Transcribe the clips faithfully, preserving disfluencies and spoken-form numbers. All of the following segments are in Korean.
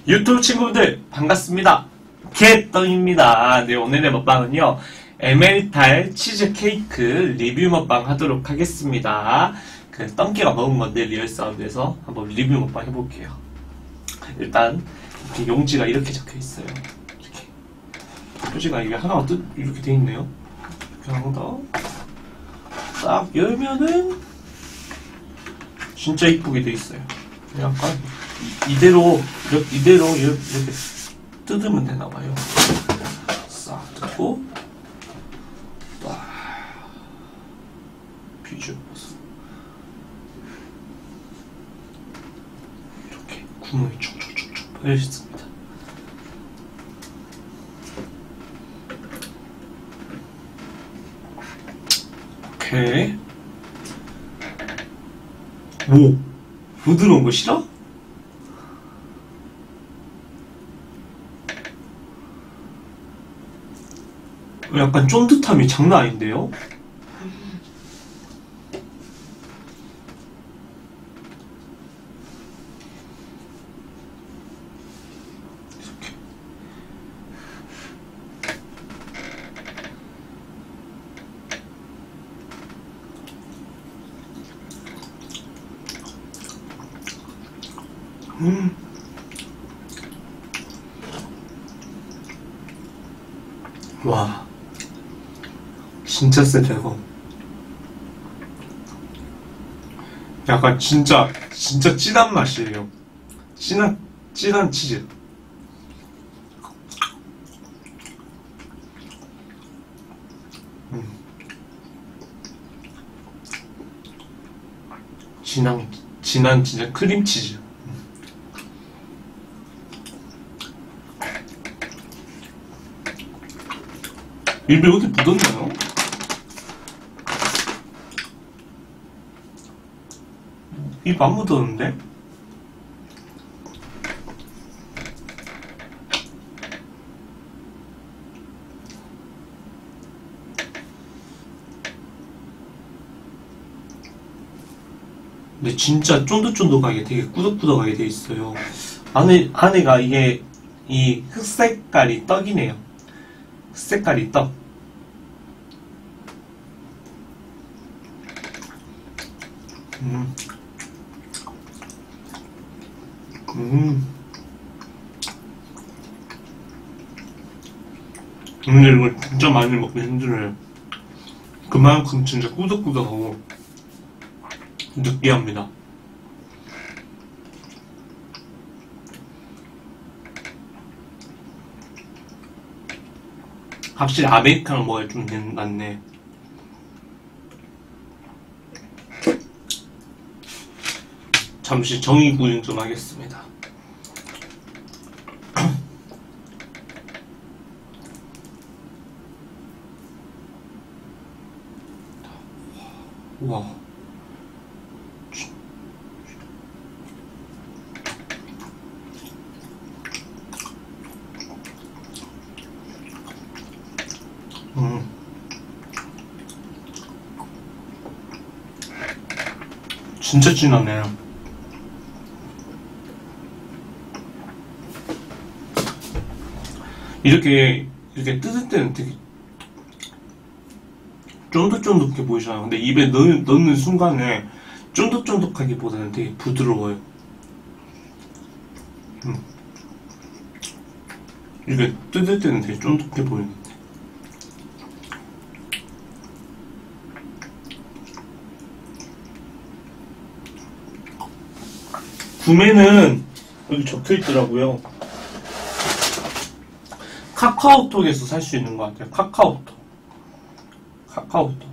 유튜브 친구들 반갑습니다. 개떡입니다. 네, 오늘의 먹방은요 에메리탈 치즈케이크 리뷰 먹방 하도록 하겠습니다. 그 똥개가 먹은 건데 리얼 사운드에서 한번 리뷰 먹방 해볼게요. 일단 이렇게 용지가 이렇게 적혀 있어요. 이렇게 용지가 이게 하나가 뜻 이렇게 돼 있네요. 이렇게 하나 딱 열면은 진짜 이쁘게 돼 있어요. 약간 이대로 이렇게, 이대로 이렇게 뜯으면 되나봐요. 싹 뜯고 딱 비주얼 보세요. 이렇게 구멍이 쭉쭉쭉쭉 파여 있습니다. 오케이. 오, 부드러운 거 싫어? 약간 쫀득함이 장난 아닌데요? 이렇게. 음. 와. 진짜 세다 이거. 약간 진짜 진짜 진한 맛이에요. 진한 진한 치즈. 음. 진한 진한 진짜 크림치즈. 음. 입에 왜 이렇게 묻었나요? 입 안 묻었는데? 근데 진짜 쫀득쫀득하게 되게 꾸덕꾸덕하게 돼 있어요. 안에, 안에가 이게 이 흑색깔이 떡이네요. 흑색깔이 떡. 음. 음. 근데 이거 진짜 많이 먹기 힘들어요. 그만큼 진짜 꾸덕꾸덕하고 느끼합니다. 확실히 아메리카노 먹어야 좀 낫네. 잠시 정의 구현 좀 하겠습니다. 와. 음. 진짜 진하네요. 이렇게 이렇게 뜯을 때는 되게 쫀득쫀득해 보이잖아요. 근데 입에 넣, 넣는 순간에 쫀득쫀득하기보다는 되게 부드러워요. 음. 이게 뜯을 때는 되게 쫀득해 보이는데. 구매는 여기 적혀 있더라고요. 카카오톡에서 살 수 있는 것 같아요. 카카오톡. 카카오톡.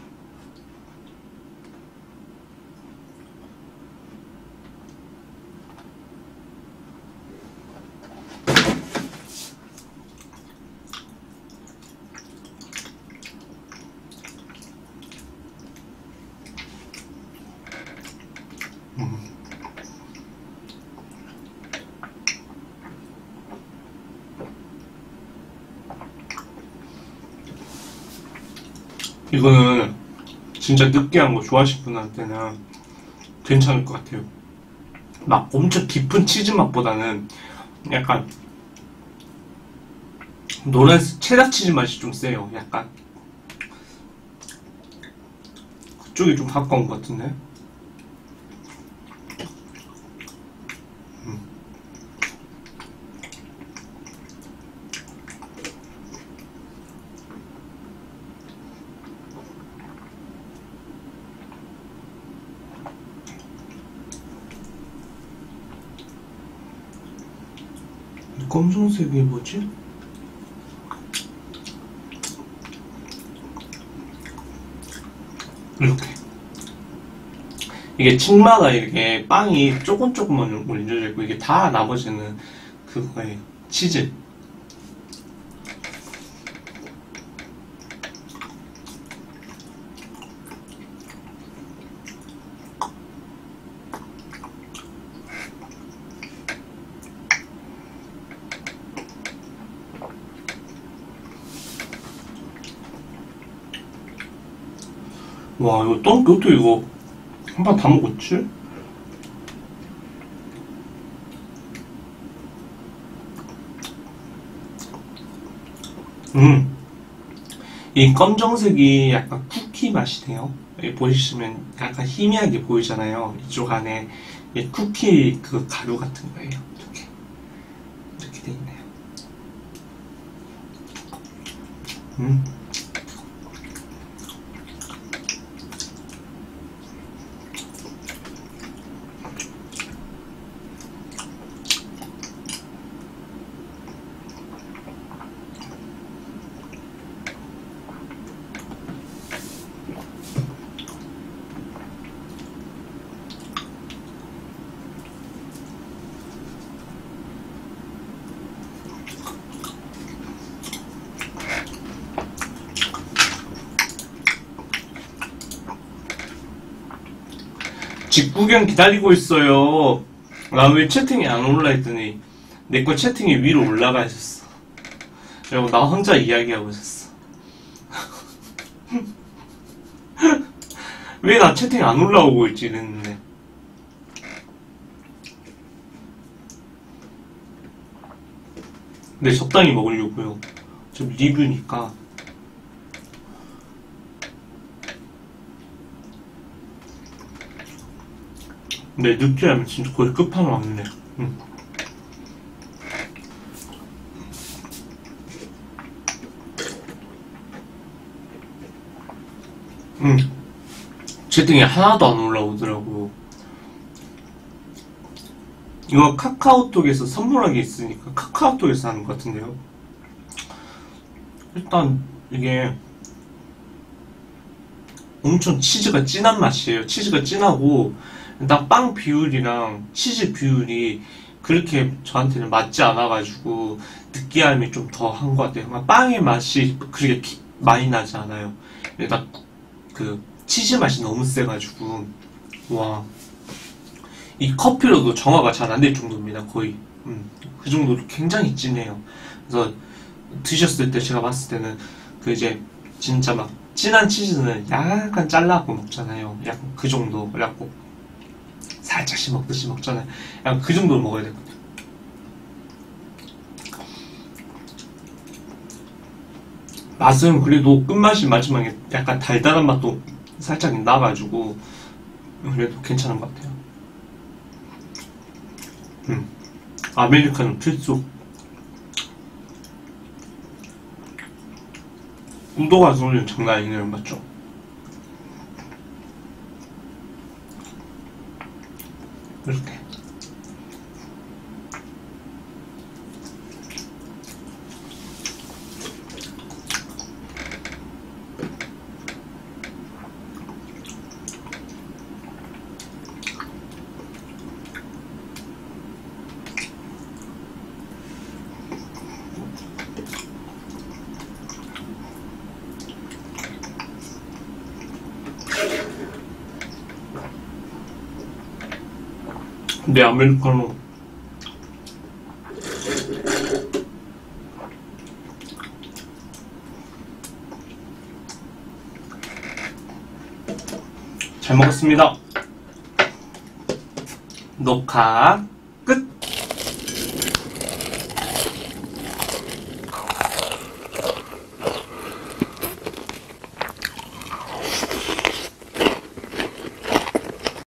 음. 이거는 진짜 느끼한 거 좋아하시는 분한테는 괜찮을 것 같아요. 막 엄청 깊은 치즈 맛보다는 약간 노란 체다 치즈 맛이 좀 세요. 약간 그쪽이 좀 가까운 것 같은데. 음. 검정색이 뭐지? 이렇게 이게 층마다 이렇게 빵이 조금 조금만 올려져 있고 이게 다 나머지는 그거예요. 치즈. 와, 이거 떡, 어떻게 이거 한 판 다 먹었지? 음, 이 검정색이 약간 쿠키 맛이 돼요. 여기 보시면 약간 희미하게 보이잖아요. 이쪽 안에 이 쿠키 그 가루 같은 거예요. 이렇게 이렇게 돼 있네요. 음. 직구경 기다리고 있어요. 나 왜 채팅이 안 올라 했더니 내 거 채팅이 위로 올라가 있었어. 그리고 나 혼자 이야기하고 있었어. 왜 나 채팅 안 올라오고 있지 이랬는데. 근데 적당히 먹으려고요. 좀 리뷰니까. 네, 느끼하면 진짜 거의 끝판왕 왔네. 음. 음. 채팅이 하나도 안 올라오더라고. 이거 카카오톡에서 선물하기 있으니까 카카오톡에서 하는 것 같은데요. 일단 이게 엄청 치즈가 진한 맛이에요. 치즈가 진하고 딱 빵 비율이랑 치즈 비율이 그렇게 저한테는 맞지 않아가지고 느끼함이 좀 더 한 것 같아요. 빵의 맛이 그렇게 기- 많이 나지 않아요. 일단 그 치즈 맛이 너무 세가지고 와, 이 커피로도 정화가 잘 안 될 정도입니다. 거의 음, 그 정도로 굉장히 진해요. 그래서 드셨을 때 제가 봤을 때는 그 이제 진짜 막 진한 치즈는 약간 잘라고 먹잖아요. 약간 그 정도. 그래갖고 살짝씩 먹듯이 먹잖아요. 약간 그 정도로 먹어야 되거든요. 맛은 그래도 끝맛이 마지막에 약간 달달한 맛도 살짝 나가지고 그래도 괜찮은 것 같아요. 음. 아메리카노 필수. 운동화 소리는 장난 아니네요, 맞죠? 이렇게. 네, 아메리카노. 잘 먹었습니다. 녹화